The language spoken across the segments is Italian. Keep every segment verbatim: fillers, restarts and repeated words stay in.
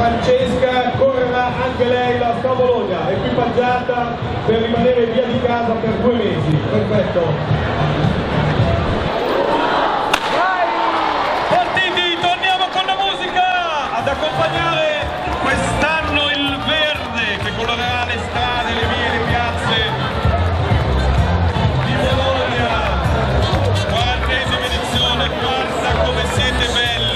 Francesca correrà anche lei la Strabologna, equipaggiata per rimanere via di casa per due mesi. Perfetto. Partiti, torniamo con la musica ad accompagnare quest'anno il verde che colorerà le strade, le vie, le piazze di Bologna. quarantesima edizione, guarda come siete belli.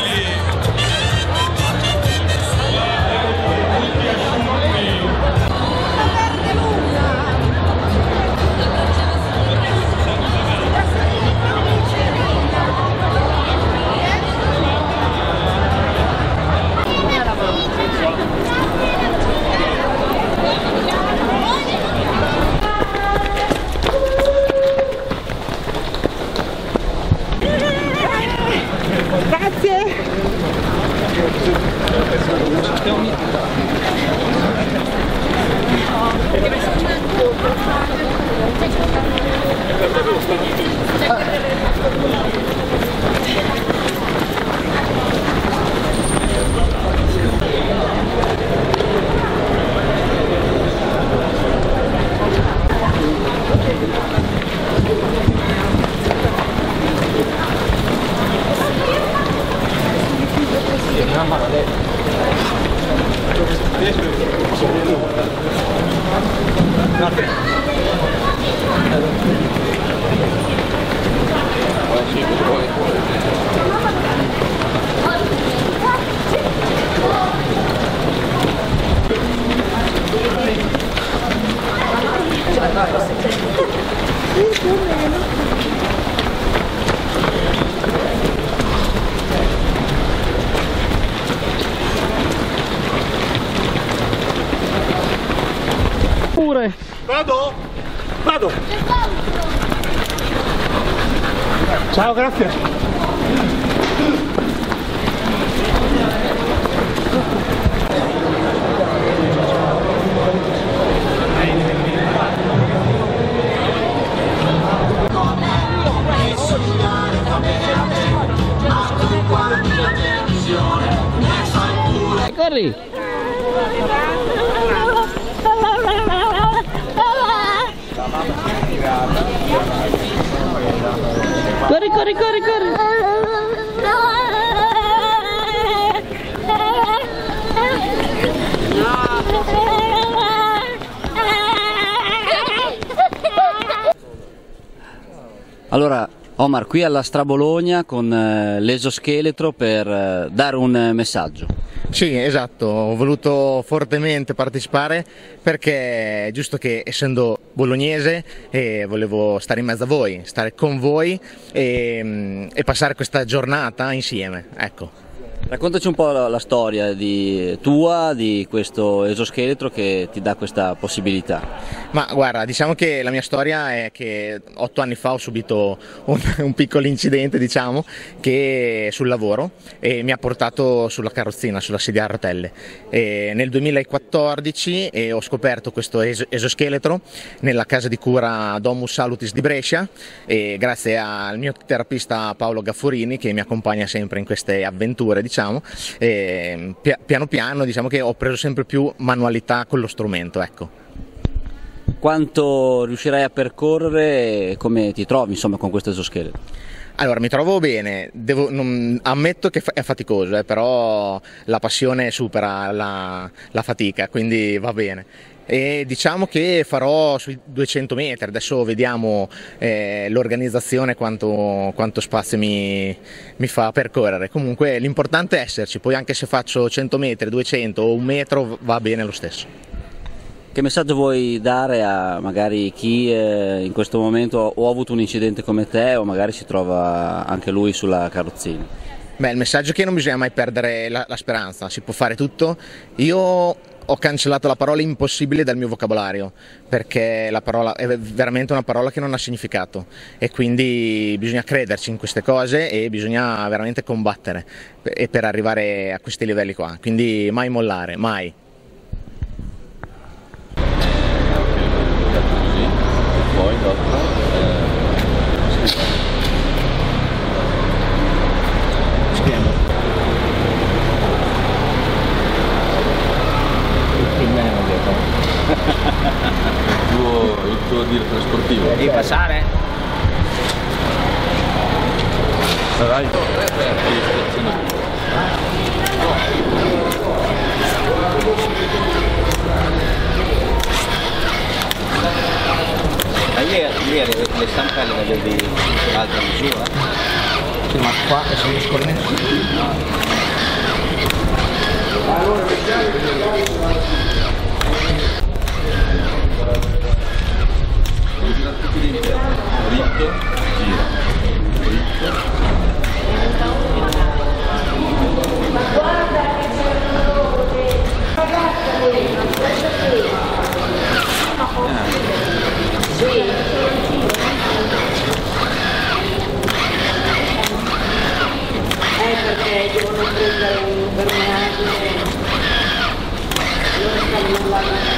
Pure. Vado? Vado! Ciao, grazie! Corri! Corri, corri, corri, corri! Allora, Omar, qui alla Strabologna con eh, l'esoscheletro per eh, dare un eh, messaggio. Sì, esatto, ho voluto fortemente partecipare perché è giusto che, essendo bolognese, eh, volevo stare in mezzo a voi, stare con voi e, e passare questa giornata insieme, ecco. Raccontaci un po' la, la storia di, tua di questo esoscheletro che ti dà questa possibilità. Ma guarda, diciamo che la mia storia è che otto anni fa ho subito un, un piccolo incidente, diciamo, che sul lavoro, e mi ha portato sulla carrozzina, sulla sedia a rotelle. E nel duemilaquattordici e ho scoperto questo es esoscheletro nella casa di cura Domus Salutis di Brescia, e grazie al mio terapista Paolo Gafforini, che mi accompagna sempre in queste avventure, diciamo, e piano piano diciamo che ho preso sempre più manualità con lo strumento, ecco. Quanto riuscirai a percorrere e come ti trovi, insomma, con questo esoscheletro? Allora, mi trovo bene, devo, non, ammetto che è faticoso, eh, però la passione supera la, la fatica, quindi va bene. E diciamo che farò sui duecento metri, adesso vediamo eh, l'organizzazione quanto, quanto spazio mi, mi fa percorrere. Comunque l'importante è esserci, poi anche se faccio cento metri, duecento o un metro va bene lo stesso. Che messaggio vuoi dare a magari chi eh, in questo momento o ha avuto un incidente come te o magari si trova anche lui sulla carrozzina? Beh, il messaggio è che non bisogna mai perdere la, la speranza, si può fare tutto. Io ho cancellato la parola impossibile dal mio vocabolario, perché la parola è veramente una parola che non ha significato, e quindi bisogna crederci in queste cose e bisogna veramente combattere per arrivare a questi livelli qua, quindi mai mollare, mai. Poi dopo passare? Sarai. Ma ieri, ieri le stampelle le avevi altra misura? Sì, ma qua sono sconnessi. Ritto, gira. Ritto. Eh, perché devono prendere un impermeabile, loro stanno parlando.